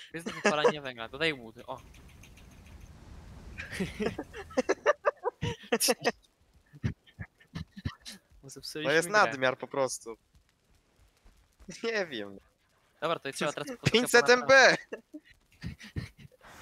Jest do wypalania węgla, dodaj łudy, o. Bo No zepsuliśmy jest grę. nadmiar po prostu. Nie wiem. Dobra, to trzeba teraz 500 MB!